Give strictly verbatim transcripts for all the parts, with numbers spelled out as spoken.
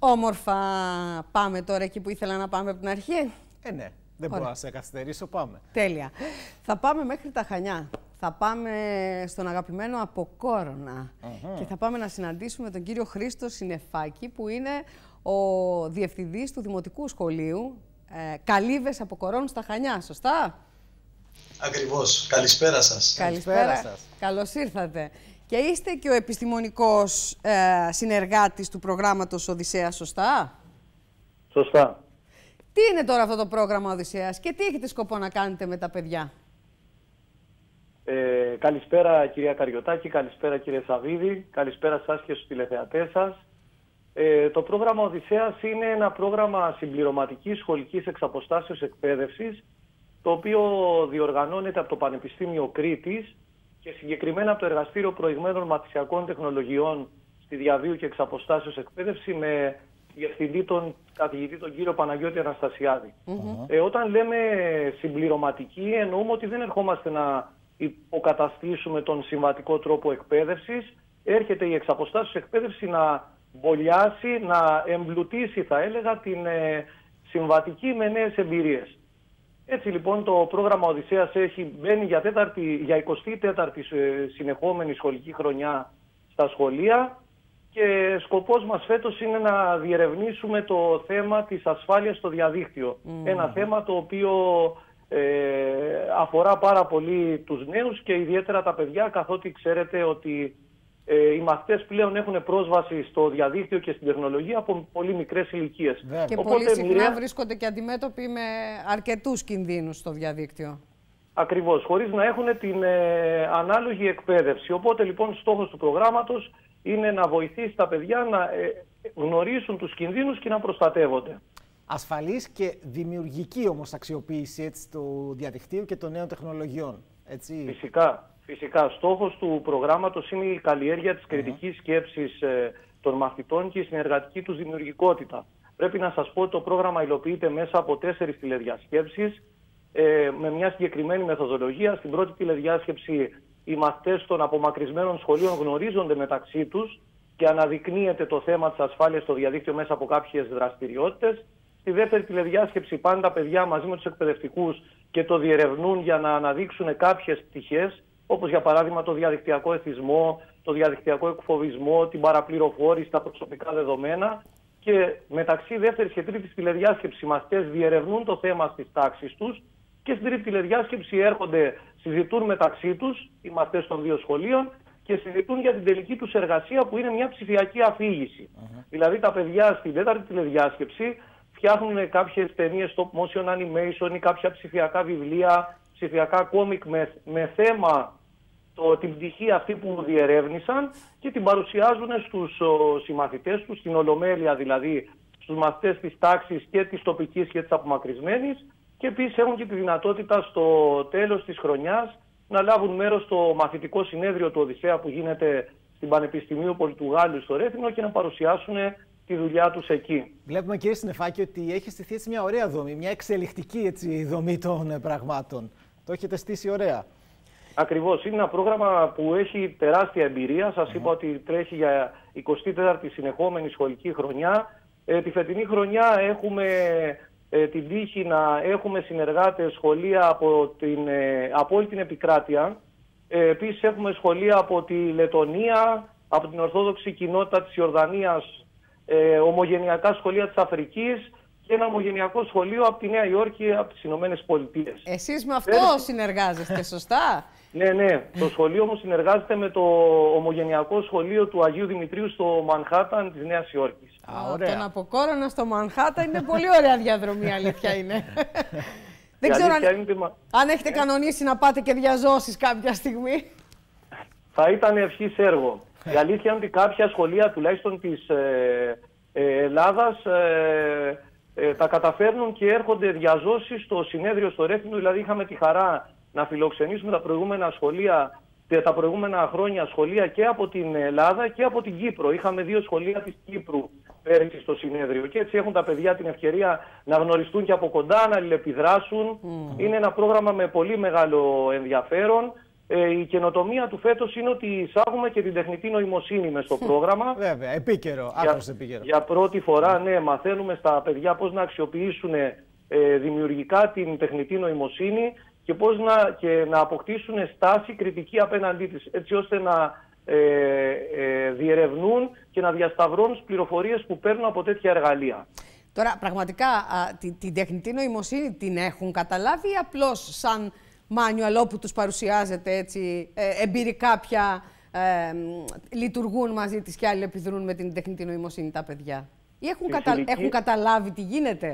Όμορφα πάμε τώρα εκεί που ήθελα να πάμε από την αρχή. Ε, ναι. Δεν μπορώ να σε καθυστερήσω, πάμε. Τέλεια. Θα πάμε μέχρι τα Χανιά. Θα πάμε στον αγαπημένο Αποκόρονα. Uh-huh. Και θα πάμε να συναντήσουμε τον κύριο Χρήστο Συννεφάκη, που είναι ο διευθυντής του Δημοτικού Σχολείου ε, Καλύβες Αποκορών στα Χανιά, σωστά? Ακριβώς. Καλησπέρα σας. Καλησπέρα, Καλησπέρα σας. Καλώς ήρθατε. Και είστε και ο επιστημονικός ε, συνεργάτης του προγράμματος Οδυσσέας, σωστά? Σωστά. Τι είναι τώρα αυτό το πρόγραμμα Οδυσσέας και τι έχετε σκοπό να κάνετε με τα παιδιά? Ε, καλησπέρα κυρία Καριωτάκη, καλησπέρα κύριε Σαββίδη, καλησπέρα σας και στους τηλεθεατές σας. Ε, το πρόγραμμα Οδυσσέας είναι ένα πρόγραμμα συμπληρωματικής σχολικής εξαποστάσεως εκπαίδευσης, το οποίο διοργανώνεται από το Πανεπιστήμιο Κρήτης και συγκεκριμένα από το Εργαστήριο Προηγμένων Μαθησιακών Τεχνολογιών στη διαβίου και εξαποστάσεως εκπαίδευση με διευθυντή τον καθηγητή τον κύριο Παναγιώτη Αναστασιάδη. Mm-hmm. Ε, όταν λέμε συμπληρωματική, εννοούμε ότι δεν ερχόμαστε να υποκαταστήσουμε τον συμβατικό τρόπο εκπαίδευσης. Έρχεται η εξαποστάσεως εκπαίδευση να μπολιάσει, να εμπλουτίσει, θα έλεγα, την ε, συμβατική με νέες εμπειρίες. Έτσι λοιπόν το πρόγραμμα Οδυσσέας έχει, μπαίνει για, τέταρτη, για εικοστή τέταρτη συνεχόμενη σχολική χρονιά στα σχολεία και σκοπός μας φέτος είναι να διερευνήσουμε το θέμα της ασφάλειας στο διαδίκτυο. Mm. Ένα θέμα το οποίο ε, αφορά πάρα πολύ τους νέους και ιδιαίτερα τα παιδιά, καθότι ξέρετε ότι ε, οι μαθητές πλέον έχουν πρόσβαση στο διαδίκτυο και στην τεχνολογία από πολύ μικρές ηλικίες. Yeah. Και οπότε, πολύ συχνά μοιραία... βρίσκονται και αντιμέτωποι με αρκετούς κινδύνους στο διαδίκτυο. Ακριβώς, χωρίς να έχουν την ε, ανάλογη εκπαίδευση. Οπότε λοιπόν στόχος του προγράμματος είναι να βοηθήσει τα παιδιά να ε, γνωρίσουν τους κινδύνους και να προστατεύονται. Ασφαλής και δημιουργική όμως αξιοποίηση έτσι, του διαδικτύου και των νέων τεχνολογιών. Έτσι. Φυσικά. Φυσικά. Στόχος του προγράμματος είναι η καλλιέργεια της κριτικής mm-hmm. σκέψης ε, των μαθητών και η συνεργατική τους δημιουργικότητα. Πρέπει να σας πω ότι το πρόγραμμα υλοποιείται μέσα από τέσσερις τηλεδιασκέψεις ε, με μια συγκεκριμένη μεθοδολογία. Στην πρώτη τηλεδιάσκεψη οι μαθητές των απομακρυσμένων σχολείων γνωρίζονται μεταξύ τους και αναδεικνύεται το θέμα της ασφάλειας στο διαδίκτυο μέσα από κάποιες δραστηριότητες. Στη δεύτερη τηλεδιάσκεψη πάνε τα παιδιά μαζί με τους εκπαιδευτικούς και το διερευνούν για να αναδείξουν κάποιες πτυχές, όπως για παράδειγμα το διαδικτυακό εθισμό, το διαδικτυακό εκφοβισμό, την παραπληροφόρηση, τα προσωπικά δεδομένα. Και μεταξύ δεύτερης και τρίτης τηλεδιάσκεψης οι μαθητές διερευνούν το θέμα στις τάξεις τους και στην τρίτη τηλεδιάσκεψη έρχονται, συζητούν μεταξύ τους οι μαθητές των δύο σχολείων και συζητούν για την τελική τους εργασία που είναι μια ψηφιακή αφήγηση. Uh-huh. Δηλαδή τα παιδιά στην τέταρτη τηλεδιάσκεψη φτιάχνουν κάποιες ταινίες stop motion animation ή κάποια ψηφιακά βιβλία, ψηφιακά κόμικ με, με θέμα το, την πτυχή αυτή που διερεύνησαν και την παρουσιάζουν στους ο, συμμαθητές τους, στην ολομέλεια δηλαδή, στους μαθητές της τάξης και της τοπικής και της απομακρυσμένης και επίσης έχουν και τη δυνατότητα στο τέλος της χρονιάς να λάβουν μέρος στο μαθητικό συνέδριο του Οδυσσέα που γίνεται στην Πανεπιστημίου Πολιτουγάλου στο Ρέθινο και να παρουσιάσουν τη δουλειά τους εκεί. Βλέπουμε κύριε Συννεφάκη ότι έχει στηθεί έτσι μια ωραία δομή, μια εξελικτική έτσι, δομή των πραγμάτων. Το έχετε στήσει ωραία. Ακριβώς. Είναι ένα πρόγραμμα που έχει τεράστια εμπειρία. Σας mm. είπα ότι τρέχει για εικοστή τέταρτη συνεχόμενη σχολική χρονιά. Ε, τη φετινή χρονιά έχουμε ε, την τύχη να έχουμε συνεργάτες σχολεία από, την, ε, από όλη την επικράτεια. Ε, επίσης έχουμε σχολεία από τη Λετονία, από την Ορθόδοξη Κοινότητα της Ιορδανίας, ε, ομογενειακά σχολεία της Αφρικής και ένα ομογενειακό σχολείο από τη Νέα Υόρκη, από τις Ηνωμένες Πολιτείες. Εσείς με αυτό Πέρυσι... συνεργάζεστε, σωστά? Ναι, ναι. Το σχολείο μου συνεργάζεται με το ομογενειακό σχολείο του Αγίου Δημητρίου στο Μανχάταν της Νέας Υόρκης. Α, ωραία. Τον Αποκόρονα στο Μανχάταν είναι πολύ ωραία διαδρομή, αλήθεια είναι. Δεν ξέρω αν, είναι... αν έχετε ε... κανονίσει να πάτε και διαζώσεις κάποια στιγμή. Θα ήταν ευχής έργο. Η αλήθεια είναι ότι κάποια σχολεία, τουλάχιστον της ε, ε, Ελλάδας, ε, ε, τα καταφέρνουν και έρχονται διαζώσεις στο συνέδριο στο Ρέθινο. Δηλαδή είχαμε τη χαρά να φιλοξενήσουμε τα προηγούμενα σχολεία, τα προηγούμενα χρόνια σχολεία και από την Ελλάδα και από την Κύπρο. Είχαμε δύο σχολεία της Κύπρου πέρυσι στο συνέδριο και έτσι έχουν τα παιδιά την ευκαιρία να γνωριστούν και από κοντά, να αλληλεπιδράσουν. Mm. Είναι ένα πρόγραμμα με πολύ μεγάλο ενδιαφέρον. Ε, η καινοτομία του φέτος είναι ότι εισάγουμε και την τεχνητή νοημοσύνη μες στο πρόγραμμα. Βέβαια, επίκαιρο, άκρως επίκαιρο. Για πρώτη φορά, ναι, μαθαίνουμε στα παιδιά πώς να αξιοποιήσουν ε, δημιουργικά την τεχνητή νοημοσύνη και πώς να, και να αποκτήσουν στάση κριτική απέναντί της, έτσι ώστε να ε, ε, διερευνούν και να διασταυρώνουν τις πληροφορίες που παίρνουν από τέτοια εργαλεία. Τώρα, πραγματικά, α, την, την τεχνητή νοημοσύνη την έχουν καταλάβει ή απλώς σαν μάνιουαλ όπου τους παρουσιάζεται έτσι, ε, εμπειρικά πια ε, λειτουργούν μαζί της και άλλοι επιδρούν με την τεχνητή νοημοσύνη τα παιδιά? Ή έχουν, κατα... ηλικίες... έχουν καταλάβει τι γίνεται?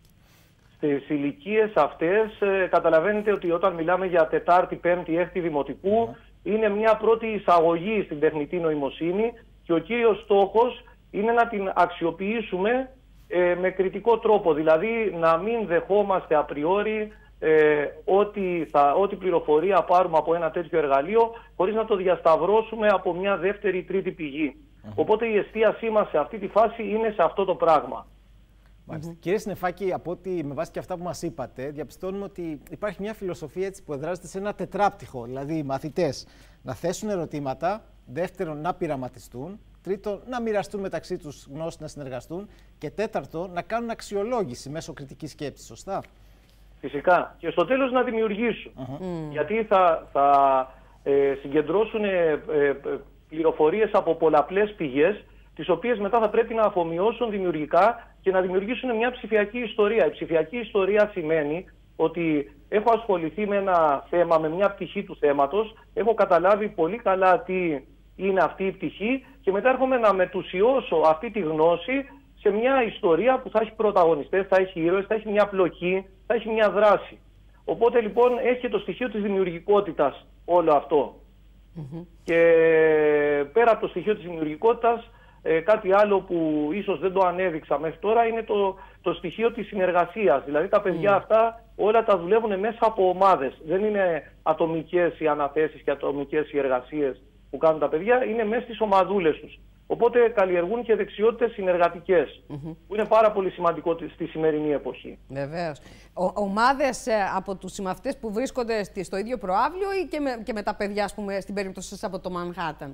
Στις ηλικίες αυτές ε, καταλαβαίνετε ότι όταν μιλάμε για τετάρτη, πέμπτη, έκτη δημοτικού, mm. είναι μια πρώτη εισαγωγή στην τεχνητή νοημοσύνη και ο κύριος στόχος είναι να την αξιοποιήσουμε ε, με κριτικό τρόπο, δηλαδή να μην δεχόμαστε απριόρι ε, ό,τι, θα, ό,τι πληροφορία πάρουμε από ένα τέτοιο εργαλείο χωρίς να το διασταυρώσουμε από μια δεύτερη ή τρίτη πηγή. Mm-hmm. Οπότε η εστίασή μας σε αυτή τη φάση είναι σε αυτό το πράγμα. Mm-hmm. Κύριε Συννεφάκη, από ότι με βάση και αυτά που μας είπατε, διαπιστώνουμε ότι υπάρχει μια φιλοσοφία έτσι που εδράζεται σε ένα τετράπτυχο. Δηλαδή, οι μαθητές να θέσουν ερωτήματα, δεύτερον να πειραματιστούν, τρίτον να μοιραστούν μεταξύ τους γνώσεις, να συνεργαστούν και τέταρτον να κάνουν αξιολόγηση μέσω κριτικής σκέψης. Σωστά? Φυσικά. Και στο τέλος να δημιουργήσουν. Mm-hmm. Γιατί θα, θα ε, συγκεντρώσουν ε, ε, πληροφορίες από πολλαπλές πηγές, τις οποίες μετά θα πρέπει να αφομοιώσουν δημιουργικά και να δημιουργήσουν μια ψηφιακή ιστορία. Η ψηφιακή ιστορία σημαίνει ότι έχω ασχοληθεί με ένα θέμα, με μια πτυχή του θέματος, έχω καταλάβει πολύ καλά τι είναι αυτή η πτυχή και μετά έρχομαι να μετουσιώσω αυτή τη γνώση σε μια ιστορία που θα έχει πρωταγωνιστές, θα έχει ήρωες, θα έχει μια πλοκή, θα έχει μια δράση. Οπότε λοιπόν έχει και το στοιχείο της δημιουργικότητας όλο αυτό. Mm-hmm. Και πέρα από το στοιχείο της δημιουργικότητας, ε, κάτι άλλο που ίσως δεν το ανέδειξα μέχρι τώρα είναι το, το στοιχείο της συνεργασίας. Δηλαδή τα παιδιά mm. αυτά όλα τα δουλεύουν μέσα από ομάδες. Δεν είναι ατομικές οι αναθέσεις και ατομικές οι εργασίες που κάνουν τα παιδιά, είναι μέσα στις ομαδούλες τους. Οπότε καλλιεργούν και δεξιότητες συνεργατικές, mm-hmm. που είναι πάρα πολύ σημαντικό στη σημερινή εποχή. Βεβαίως. Ο, ομάδες ε, από τους συμμαθητές που βρίσκονται στη, στο ίδιο προαύλιο ή και με, και με τα παιδιά, ας πούμε, στην περίπτωση σας από το Μανχάταν?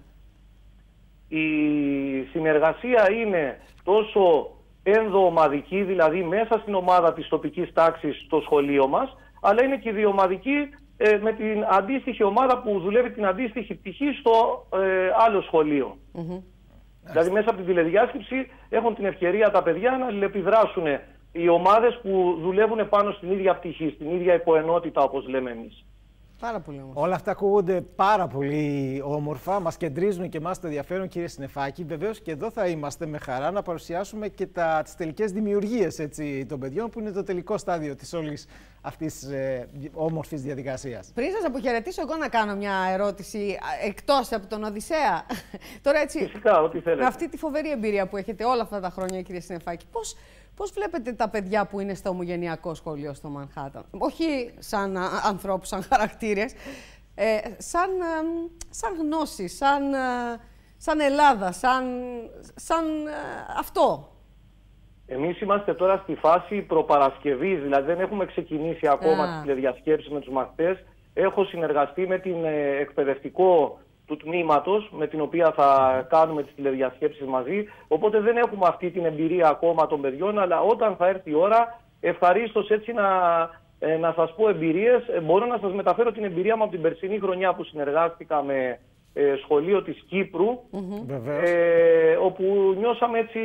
Η συνεργασία είναι τόσο ενδοομαδική, δηλαδή μέσα στην ομάδα της τοπικής τάξης στο σχολείο μας, αλλά είναι και διομαδική ε, με την αντίστοιχη ομάδα που δουλεύει την αντίστοιχη πτυχή στο ε, άλλο σχολείο. Mm-hmm. Δηλαδή μέσα από την τηλεδιάσκεψη έχουν την ευκαιρία τα παιδιά να αλληλεπιδράσουν οι ομάδες που δουλεύουν πάνω στην ίδια πτυχή, στην ίδια υποενότητα όπως λέμε εμείς. Πάρα πολύ όμορφα. Όλα αυτά ακούγονται πάρα πολύ όμορφα, μας κεντρίζουν και εμάς το ενδιαφέρον, κύριε Συννεφάκη. Βεβαίως και εδώ θα είμαστε με χαρά να παρουσιάσουμε και τα, τις τελικές δημιουργίες έτσι, των παιδιών, που είναι το τελικό στάδιο της όλης αυτής ε, όμορφης διαδικασίας. Πριν σας αποχαιρετήσω εγώ να κάνω μια ερώτηση εκτός από τον Οδυσσέα. Τώρα έτσι, φυσικά, ό,τι θέλετε. Με αυτή τη φοβερή εμπειρία που έχετε όλα αυτά τα χρόνια, κύριε Συννεφάκη, πώς, πώς βλέπετε τα παιδιά που είναι στο ομογενειακό σχολείο στο Μανχάταν? Όχι σαν α, ανθρώπους, σαν χαρακτήρες, ε, σαν, ε, σαν γνώση, σαν, ε, σαν Ελλάδα, σαν, σαν ε, αυτό. Εμείς είμαστε τώρα στη φάση προπαρασκευής, δηλαδή δεν έχουμε ξεκινήσει ακόμα Α. τις τηλεδιασκέψεις με τους μαθητές. Έχω συνεργαστεί με την ε, εκπαιδευτικό του τμήματος, με την οποία θα κάνουμε τις τηλεδιασκέψεις μαζί. Οπότε δεν έχουμε αυτή την εμπειρία ακόμα των παιδιών, αλλά όταν θα έρθει η ώρα, ευχαρίστως έτσι να, ε, να σας πω εμπειρίες. Ε, μπορώ να σας μεταφέρω την εμπειρία μου από την περσινή χρονιά που συνεργάστηκα με ε, σχολείο της Κύπρου, mm-hmm. ε, όπου νιώσαμε έτσι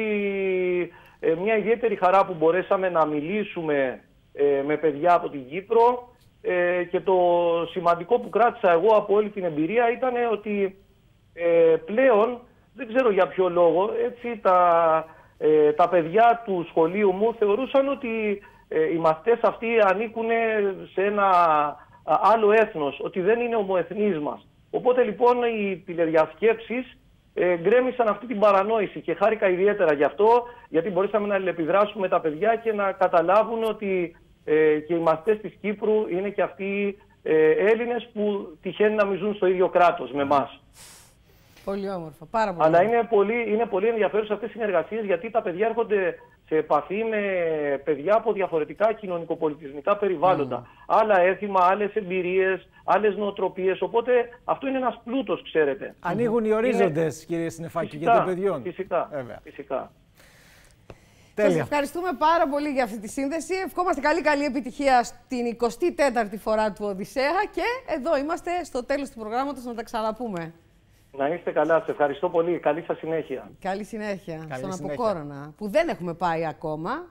ε, μια ιδιαίτερη χαρά που μπορέσαμε να μιλήσουμε ε, με παιδιά από την Κύπρο. Ε, και το σημαντικό που κράτησα εγώ από όλη την εμπειρία ήταν ότι ε, πλέον, δεν ξέρω για ποιο λόγο, έτσι, τα, ε, τα παιδιά του σχολείου μου θεωρούσαν ότι ε, οι μαθητές αυτοί ανήκουν σε ένα άλλο έθνος, ότι δεν είναι ομοεθνείς μας. Οπότε λοιπόν οι τηλεδιασκέψεις ε, γκρέμισαν αυτή την παρανόηση και χάρηκα ιδιαίτερα γι' αυτό, γιατί μπορέσαμε να αλληλεπιδράσουμε τα παιδιά και να καταλάβουν ότι Ε, και οι μαθητές της Κύπρου είναι και αυτοί ε, Έλληνες που τυχαίνουν να μην ζουν στο ίδιο κράτος με εμάς. Πολύ όμορφα, πάρα πολύ. Αλλά είναι πολύ, είναι πολύ ενδιαφέρουσες αυτές οι συνεργασίες, γιατί τα παιδιά έρχονται σε επαφή με παιδιά από διαφορετικά κοινωνικοπολιτισμικά περιβάλλοντα. Mm. Άλλα έθιμα, άλλες εμπειρίες, άλλες νοοτροπίες. Οπότε αυτό είναι ένας πλούτος, ξέρετε. Ανοίγουν οι ορίζοντες, είναι... κύριε Συννεφάκη, για των παιδιών. Φυσικά, φυσικά. Τέλεια. Σας ευχαριστούμε πάρα πολύ για αυτή τη σύνδεση. Ευχόμαστε καλή καλή επιτυχία στην εικοστή τέταρτη φορά του Οδυσσέα και εδώ είμαστε στο τέλος του προγράμματος να τα ξαναπούμε. Να είστε καλά, σας ευχαριστώ πολύ. Καλή σας συνέχεια. Καλή συνέχεια καλή στον συνέχεια. Αποκόρονα, που δεν έχουμε πάει ακόμα.